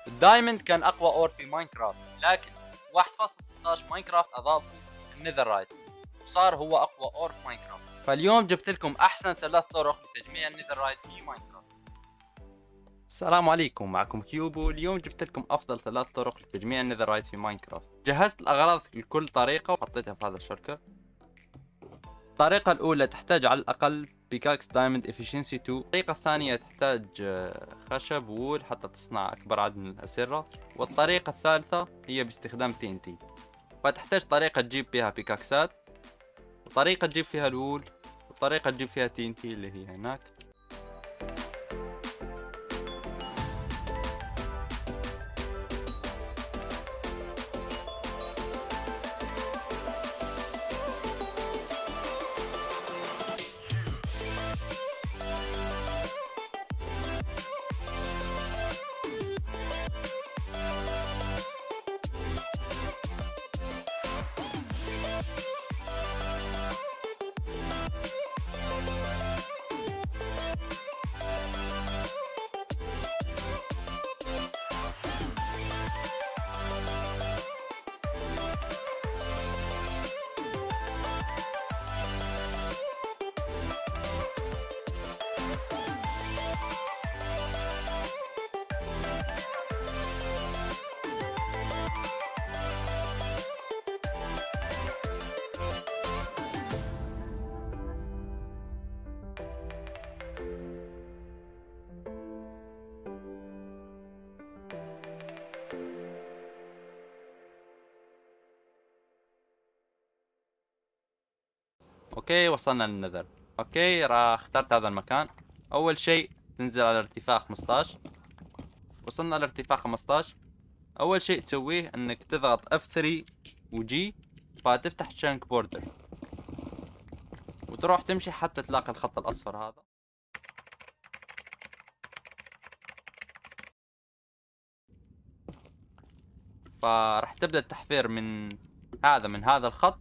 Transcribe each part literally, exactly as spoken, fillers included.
الدايموند كان اقوى اور في ماينكرافت، لكن واحد فاصلة ستة عشر ماينكرافت اضاف النذرايت وصار هو اقوى اور في ماينكرافت. فاليوم جبت لكم احسن ثلاث طرق لتجميع النذرايت في ماينكرافت. السلام عليكم، معكم كيوبو. اليوم جبت لكم افضل ثلاث طرق لتجميع النذرايت في ماينكرافت. جهزت الاغراض لكل طريقه وحطيتها في هذا الشركة. الطريقة الأولى تحتاج على الأقل بيكاكس دايموند افيشنسي اثنين. الطريقة الثانية تحتاج خشب وول حتى تصنع أكبر عدد من الأسرة. والطريقة الثالثة هي باستخدام تي ان تي. فتحتاج طريقة تجيب فيها بيكاكسات، وطريقة تجيب فيها الوول، وطريقة تجيب فيها تي ان تي اللي هي هناك. اوكي، وصلنا للنذر. اوكي، راح اخترت هذا المكان. اول شيء تنزل على ارتفاع خمسطعش. وصلنا لارتفاع خمسطعش. اول شيء تسويه انك تضغط اف ثلاثة وجي، فتفتح شانك بوردر وتروح تمشي حتى تلاقي الخط الاصفر هذا. فراح تبدأ التحفير من هذا من هذا الخط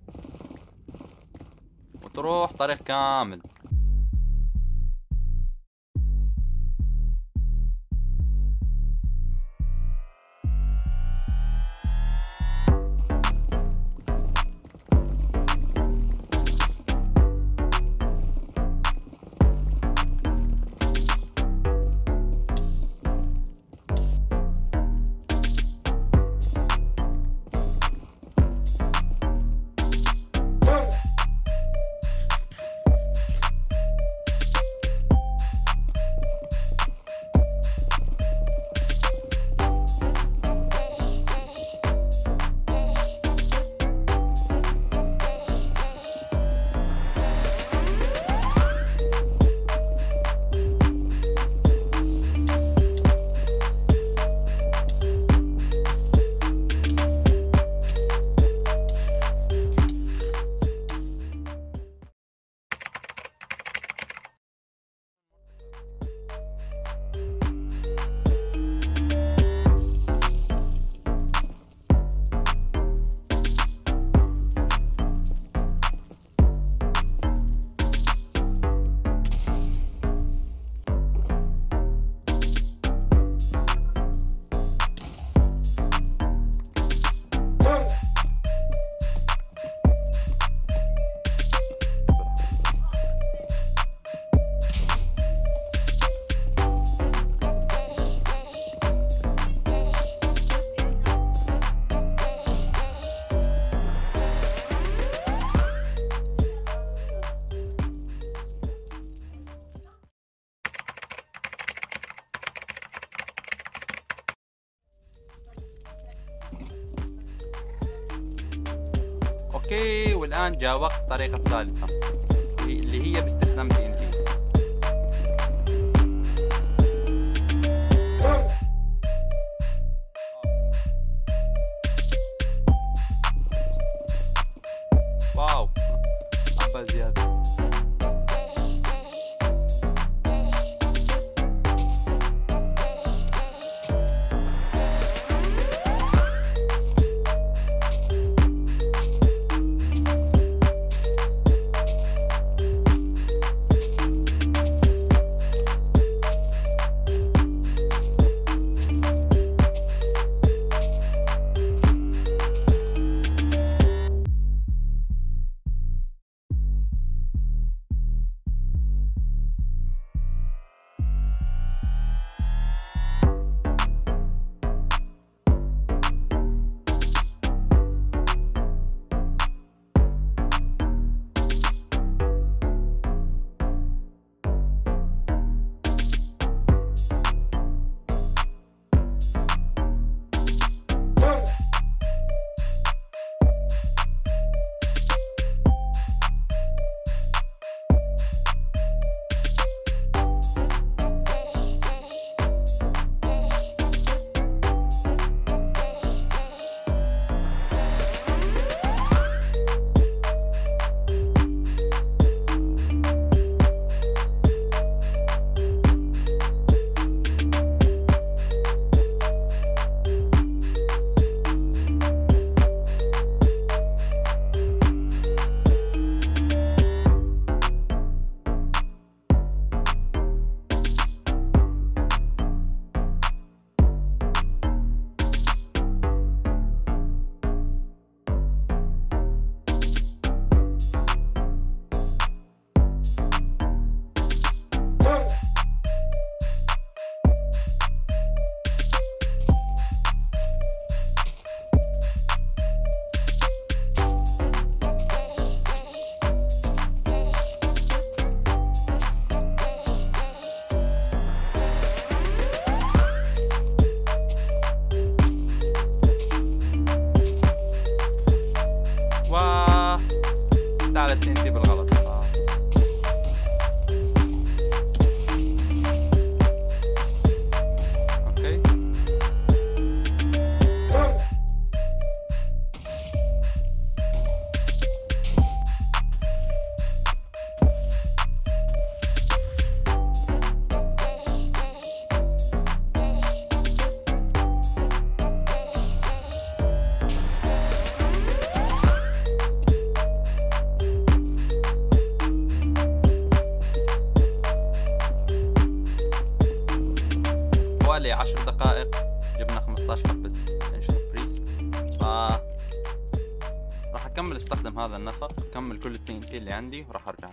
وتروح طريق كامل. اوكي، والان جاء وقت الطريقة الثالثة اللي هي باستخدام تي ان تي. واو، حبة زيادة. حوالي عشر دقائق جبنا خمسطعش حبة انشن بريست. ف راح اكمل استخدم هذا النفق، اكمل كل التي ان تي اللي عندي وراح ارجع.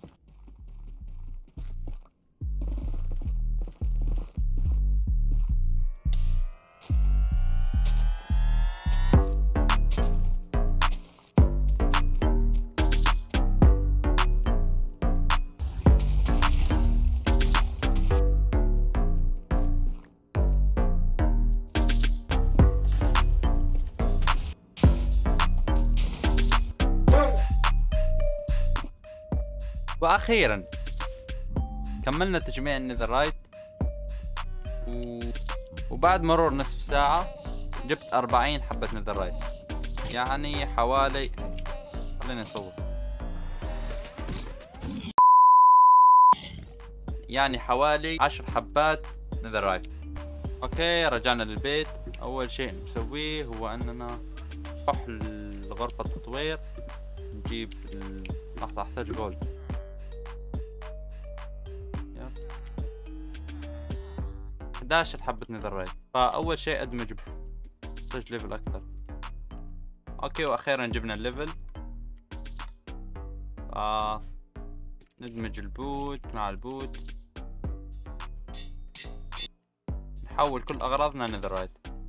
واخيرا كملنا تجميع النذرايت و... وبعد مرور نصف ساعة جبت أربعين حبة نذرايت، يعني حوالي، خلينا نصور، يعني حوالي عشر حبات نذرايت. اوكي رجعنا للبيت. اول شيء نسويه هو اننا نروح لغرفة التطوير نجيب ال... لحظة احتاج جولد. احد عشر حبة نذرايت. فأول شيء أدمج، أحتاج ليفل أكثر. أوكي وأخيرا جبنا الليفل. آه. ندمج البوت مع البوت، نحول كل أغراضنا نذرايت.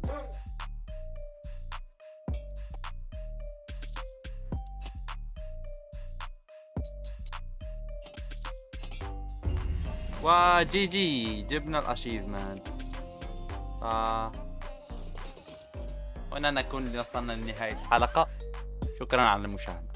وجي جي جبنا الاشيفمنت. آه. وهنا نكون وصلنا لنهاية الحلقة. شكرا على المشاهدة.